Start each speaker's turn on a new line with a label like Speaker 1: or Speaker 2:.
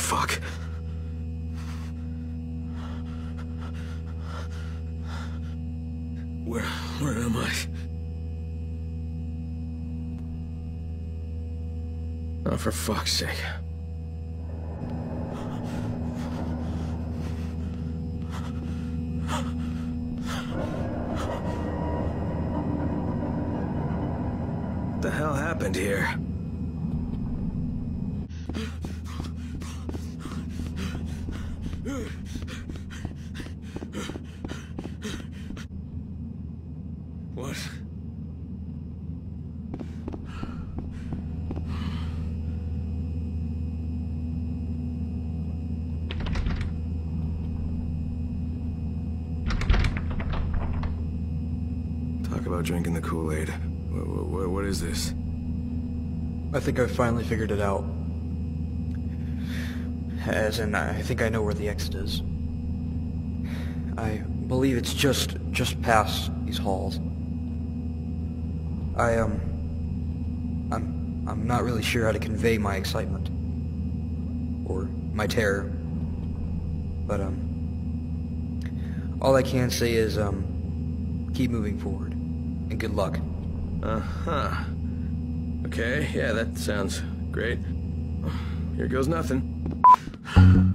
Speaker 1: fuck? Where am I? Oh, for fuck's sake. What the hell happened here? What? Talk about drinking the Kool-Aid. What is this?
Speaker 2: I think I've finally figured it out. As in, I think I know where the exit is. I believe it's just past these halls. I'm not really sure how to convey my excitement. Or my terror. But, all I can say is, keep moving forward. And good luck.
Speaker 1: Uh-huh. Okay, yeah, that sounds great. Here goes nothing.